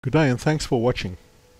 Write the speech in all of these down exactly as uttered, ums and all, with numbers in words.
Good day and thanks for watching.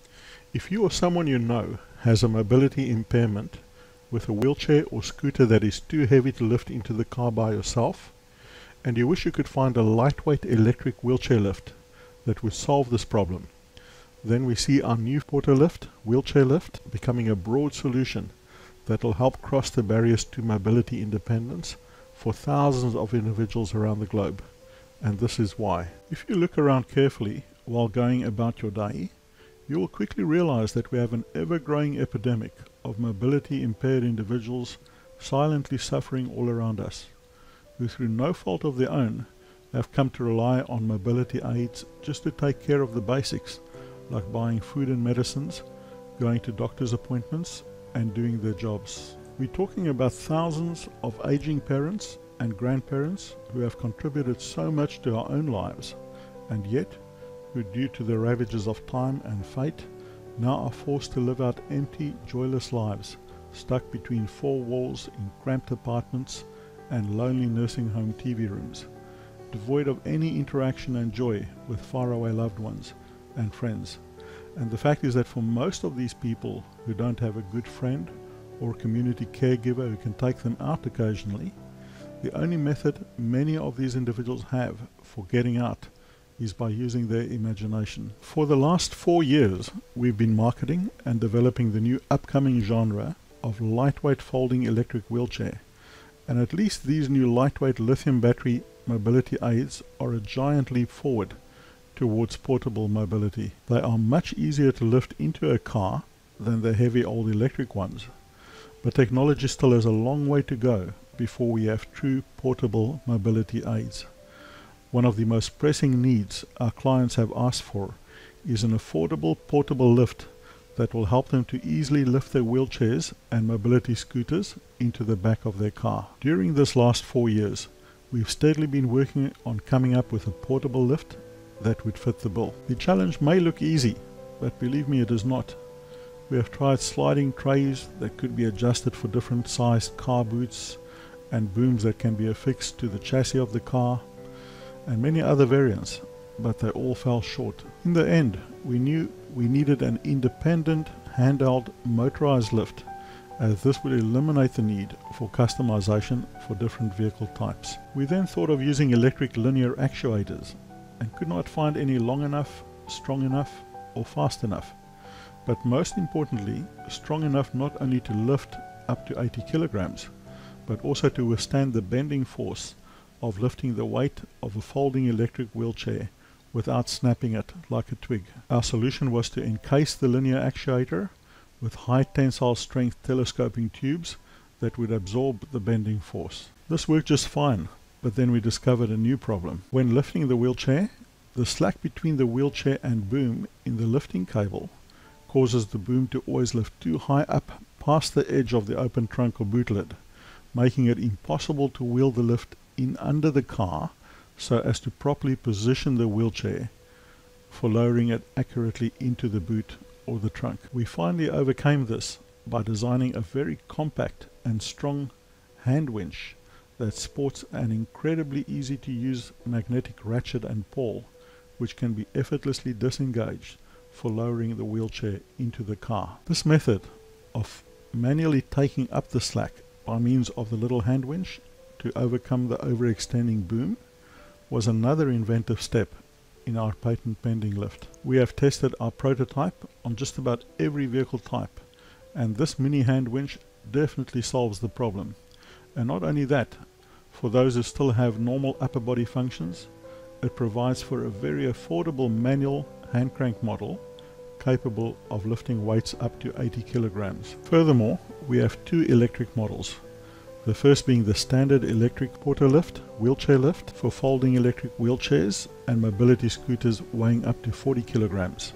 If you or someone you know has a mobility impairment with a wheelchair or scooter that is too heavy to lift into the car by yourself, and you wish you could find a lightweight electric wheelchair lift that would solve this problem, then we see our new Portalift wheelchair lift becoming a broad solution that will help cross the barriers to mobility independence for thousands of individuals around the globe. And this is why. If you look around carefully while going about your day, you will quickly realize that we have an ever-growing epidemic of mobility impaired individuals silently suffering all around us, who through no fault of their own have come to rely on mobility aids just to take care of the basics, like buying food and medicines, going to doctor's appointments, and doing their jobs. We're talking about thousands of aging parents and grandparents who have contributed so much to our own lives, and yet who, due to the ravages of time and fate, now are forced to live out empty, joyless lives, stuck between four walls in cramped apartments and lonely nursing home T V rooms, devoid of any interaction and joy with faraway loved ones and friends. And the fact is that for most of these people who don't have a good friend or community caregiver who can take them out occasionally, the only method many of these individuals have for getting out is by using their imagination. For the last four years, we've been marketing and developing the new upcoming genre of lightweight folding electric wheelchair. And at least these new lightweight lithium battery mobility aids are a giant leap forward towards portable mobility. They are much easier to lift into a car than the heavy old electric ones. But technology still has a long way to go before we have true portable mobility aids. One of the most pressing needs our clients have asked for is an affordable portable lift that will help them to easily lift their wheelchairs and mobility scooters into the back of their car. During this last four years, we've steadily been working on coming up with a portable lift that would fit the bill. The challenge may look easy, but believe me, it is not. We have tried sliding trays that could be adjusted for different sized car boots and booms that can be affixed to the chassis of the car, and many other variants, but they all fell short. In the end, we knew we needed an independent, handheld, motorized lift, as this would eliminate the need for customization for different vehicle types. We then thought of using electric linear actuators, and could not find any long enough, strong enough, or fast enough. But most importantly, strong enough not only to lift up to eighty kilograms, but also to withstand the bending force of lifting the weight of a folding electric wheelchair without snapping it like a twig. Our solution was to encase the linear actuator with high tensile strength telescoping tubes that would absorb the bending force. This worked just fine, but then we discovered a new problem. When lifting the wheelchair, the slack between the wheelchair and boom in the lifting cable causes the boom to always lift too high up past the edge of the open trunk or boot lid, making it impossible to wheel the lift in under the car so as to properly position the wheelchair for lowering it accurately into the boot or the trunk. We finally overcame this by designing a very compact and strong hand winch that sports an incredibly easy to use magnetic ratchet and pawl, which can be effortlessly disengaged for lowering the wheelchair into the car. This method of manually taking up the slack by means of the little hand winch to overcome the overextending boom was another inventive step in our patent pending lift. We have tested our prototype on just about every vehicle type, and this mini hand winch definitely solves the problem. And not only that, for those who still have normal upper body functions, it provides for a very affordable manual hand crank model capable of lifting weights up to eighty kilograms. Furthermore, we have two electric models. The first being the standard electric Portalift wheelchair lift for folding electric wheelchairs and mobility scooters weighing up to forty kilograms.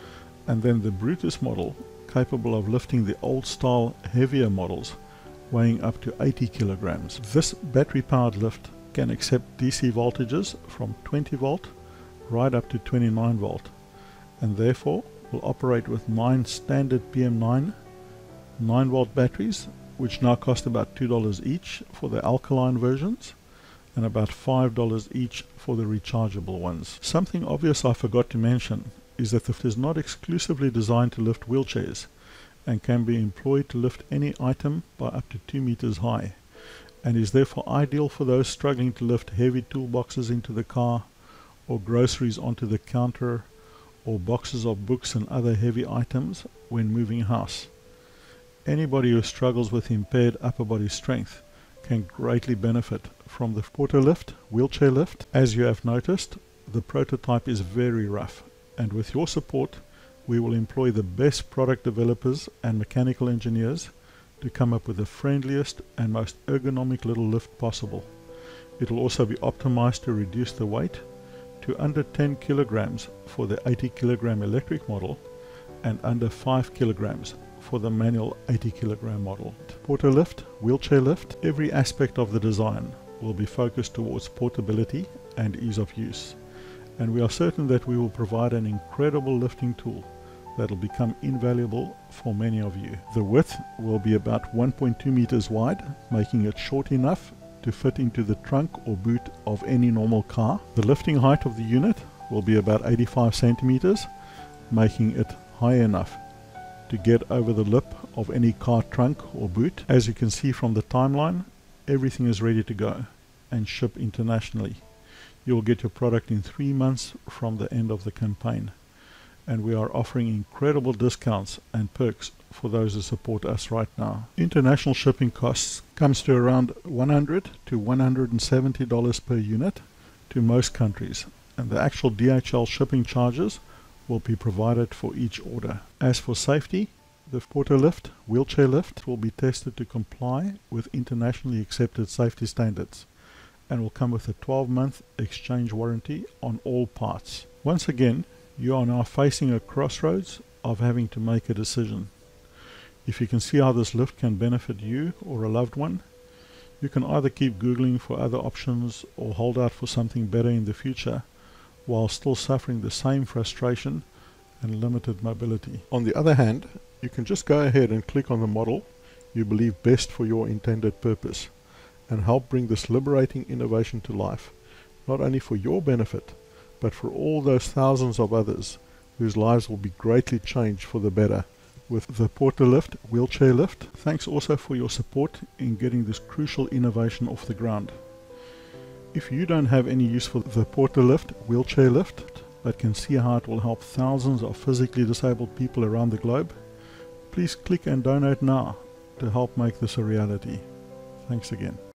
And then the Brutus model, capable of lifting the old style heavier models weighing up to eighty kilograms. This battery powered lift can accept D C voltages from twenty volt right up to twenty-nine volt, and therefore will operate with nine standard P M nine nine volt batteries, which now cost about two dollars each for the alkaline versions and about five dollars each for the rechargeable ones. Something obvious I forgot to mention is that the lift is not exclusively designed to lift wheelchairs and can be employed to lift any item by up to two meters high, and is therefore ideal for those struggling to lift heavy toolboxes into the car, or groceries onto the counter, or boxes of books and other heavy items when moving house. Anybody who struggles with impaired upper body strength can greatly benefit from the Portalift wheelchair lift. As you have noticed, the prototype is very rough, and with your support we will employ the best product developers and mechanical engineers to come up with the friendliest and most ergonomic little lift possible. It will also be optimized to reduce the weight to under ten kilograms for the eighty kilogram electric model and under five kilograms for the manual eighty kilogram model. Portalift wheelchair lift, every aspect of the design will be focused towards portability and ease of use, and we are certain that we will provide an incredible lifting tool that will become invaluable for many of you. The width will be about one point two meters wide, making it short enough to fit into the trunk or boot of any normal car. The lifting height of the unit will be about eighty-five centimeters, making it high enough to get over the lip of any car trunk or boot. As you can see from the timeline, everything is ready to go and ship internationally. You will get your product in three months from the end of the campaign, and we are offering incredible discounts and perks for those who support us right now. International shipping costs comes to around one hundred to one hundred seventy dollars per unit to most countries, and the actual D H L shipping charges will be provided for each order. As for safety, the Portalift wheelchair lift will be tested to comply with internationally accepted safety standards and will come with a twelve month exchange warranty on all parts. Once again, you are now facing a crossroads of having to make a decision. If you can see how this lift can benefit you or a loved one, you can either keep Googling for other options or hold out for something better in the future while still suffering the same frustration and limited mobility. On the other hand, you can just go ahead and click on the model you believe best for your intended purpose and help bring this liberating innovation to life, not only for your benefit, but for all those thousands of others whose lives will be greatly changed for the better with the Portalift wheelchair lift. Thanks also for your support in getting this crucial innovation off the ground. If you don't have any use for the Portalift wheelchair lift, but can see how it will help thousands of physically disabled people around the globe, please click and donate now to help make this a reality. Thanks again.